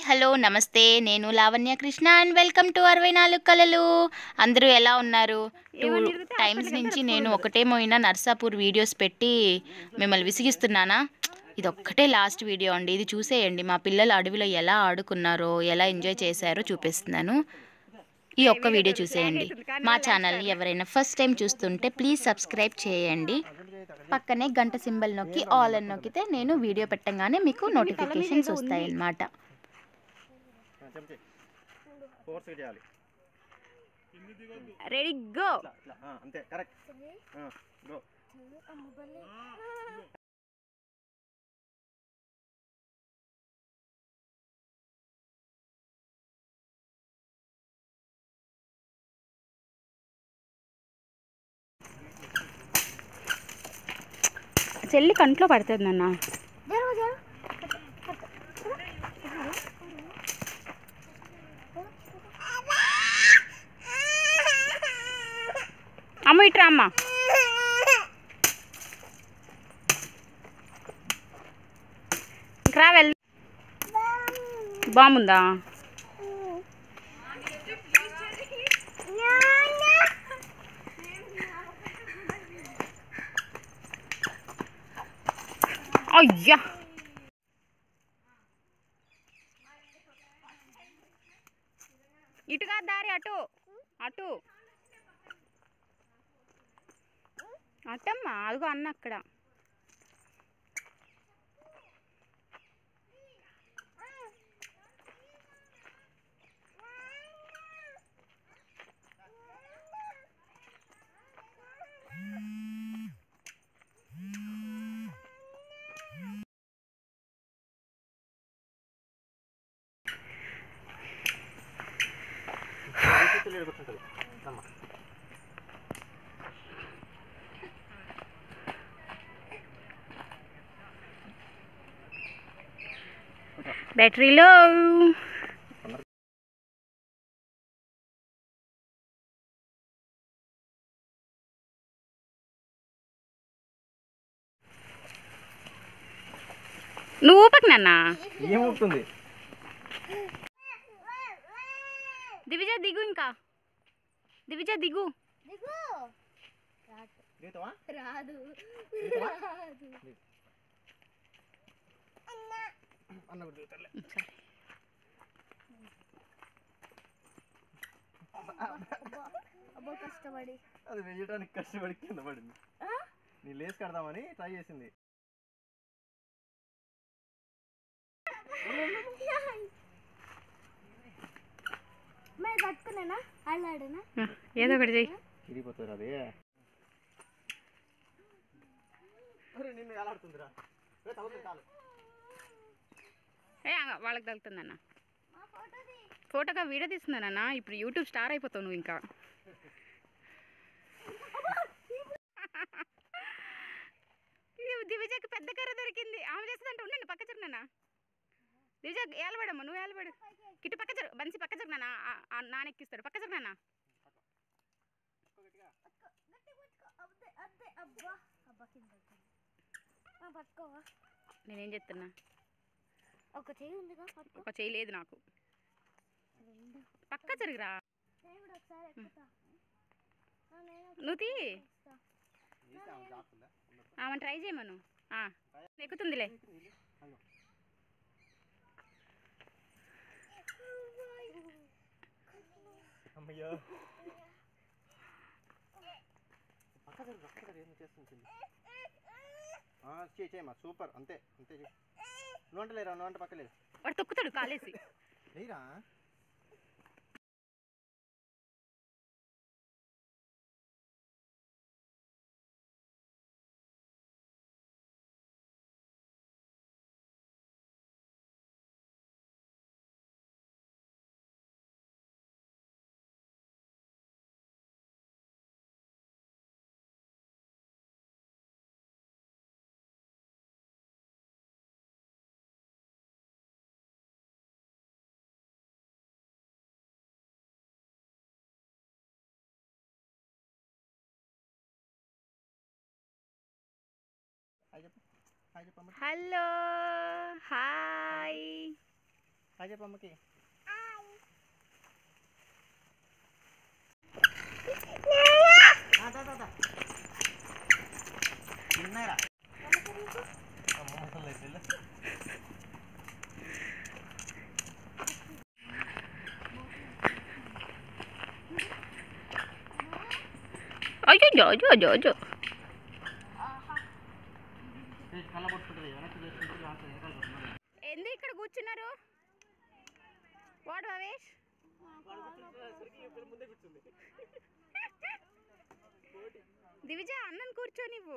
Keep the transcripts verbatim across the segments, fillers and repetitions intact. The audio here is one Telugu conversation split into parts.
హలో నమస్తే నేను Lavanya Krishna and welcome to అరవై నాలుగు కలలు. అందరూ ఎలా ఉన్నారు? టూ టైమ్స్ నుంచి నేను ఒకటే మోయిన నర్సాపూర్ వీడియోస్ పెట్టి మిమ్మల్ని విసిగిస్తున్నానా? ఇది ఒక్కటే లాస్ట్ వీడియో అండి. ఇది చూసేయండి. మా పిల్లలు అడవిలో ఎలా ఆడుకున్నారో, ఎలా ఎంజాయ్ చేశారో చూపిస్తున్నాను. ఈ ఒక్క వీడియో చూసేయండి. మా ఛానల్ని ఎవరైనా ఫస్ట్ టైం చూస్తుంటే ప్లీజ్ సబ్స్క్రైబ్ చేయండి. పక్కనే గంట సింబల్ నొక్కి ఆల్ అని నొక్కితే నేను వీడియో పెట్టగానే మీకు నోటిఫికేషన్స్ వస్తాయి అన్నమాట. Ready go. అంతే కరెక్ట్ గో. చెల్లి కంట్లో పడుతుంది అన్న. అమ్మ ఇట్రా అమ్మ. ఇంకా వెళ్. బాగుందా? అయ్యా ఇటుగా దారి అటు అటు అట్టమ్మా. అదిగో అన్న అక్కడ. బ్యాటరీ లో. నువ్వు ఊపకు నాన్న. ఏమవుతుంది? దివిజ దిగు. ఇంకా దివిజ దిగు. రాదు. కష్టపడి అది వేయడానికి కష్టపడి కింద పడింది. నీ లేస్ కడదామని ట్రై చేసింది. ఏదో ఒకటి చెయ్యి. తిరిగిపోతుంది అది. నిన్ను ఎలా ఆడుతుందిరా? ఏ వాళ్ళకి తగులుతుందన్న. ఫోటోగా వీడియో తీస్తున్నానన్న. ఇప్పుడు యూట్యూబ్ స్టార్ అయిపోతావు నువ్వు. ఇంకా దివిజకి పెద్ద కర్ర దొరికింది. ఆమె చేస్తుందంటే ఉండండి. పక్క జరుగునా దివిజ. ఏలబడమ్మా నువ్వు. ఏలబడు. కిట్టు పక్క జరు. బన్సి పక్క జరుగునా. నానెక్కిస్తాడు. పక్క జరుగునా. నేనేం చెప్తున్నా? ఒక చెయ్యి ఉందిగా. ఒక చెయ్యి లేదు నాకు. పక్క జరుగురా. నువ్వు తీ. ఆమె ట్రై చేయమను. ఎక్కుతుందిలే. చేయమా. సూపర్. అంతే అంతే. నువ్వు అంటే లేరా? నువ్వు అంటే పక్కలేదు. వాడు తొక్కుతాడు కాలేసి. లేరా? Hello hi. హాయ్ చెప్పు అమ్మకి. తిన్నారా అయ్యో అయ్యో అయ్యో అయ్యో కళ్ళ పట్టుకుంటుంది వెనక్కి చేసుకుంటుంది ఎందుకు ఇక్కడ కూర్చున్నారు? వాడు భవేష్ ముందే కూర్చుంది. దివిజ అన్నం కూర్చో నువ్వు.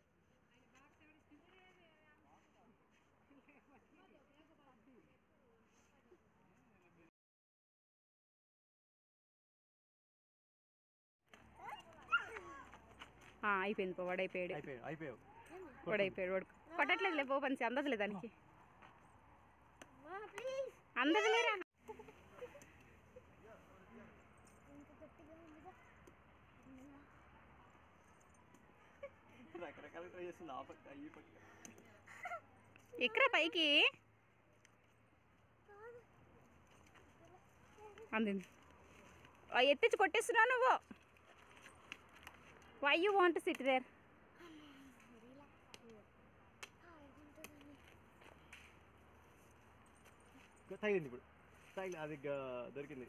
అయిపోయింది పో, వాడైపోయాడు అయిపోయావు అయిపోయావు వాడైపోయాడు వాడు కొట్టట్లేదులే పో, పంచి అందదులే దానికి అందదులేరా. రకరకాల ట్రై చేస్తుంది ఆ పక్క ఈ పక్క. ఎక్కడ పైకి అందింది. ఎత్తించి కొట్టేస్తున్నావు నువ్వు. Why you want to sit there? తగిలింది ఇప్పుడు తగిలి అది దొరికింది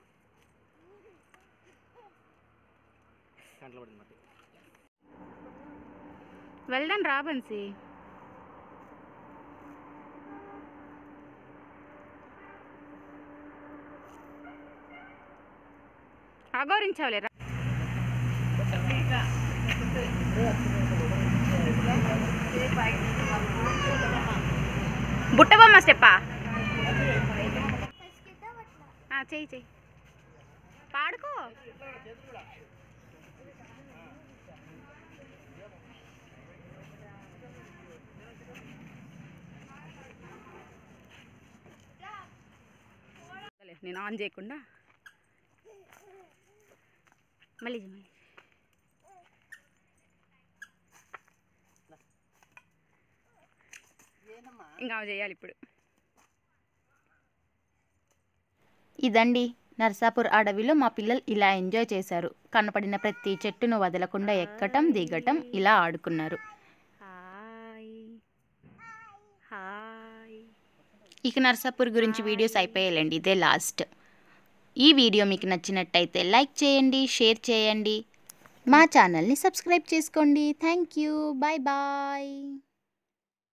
కంట్లో పడింది మట్టి. వెళ్దాం రా బన్సి. అగౌరించావులేరా. బుట్టబొమ్మ స్టెప్పా చెయ్యి చెయ్యి పాడుకో. నేను ఆన్ చేయకుండా మళ్ళీ మళ్ళీ ఇంకా చేయాలి ఇప్పుడు. ఇదండి నర్సాపూర్ అడవిలో మా పిల్లలు ఇలా ఎంజాయ్ చేశారు. కనపడిన ప్రతి చెట్టును వదలకుండా ఎక్కటం దిగటం ఇలా ఆడుకున్నారు. Hi hi. ఇక నర్సాపూర్ గురించి వీడియోస్ అయిపోయాయండి, ఇదే లాస్ట్. ఈ వీడియో మీకు నచ్చినట్టయితే లైక్ చేయండి, షేర్ చేయండి, మా ఛానల్ని సబ్స్క్రైబ్ చేసుకోండి. Thank you, bye bye.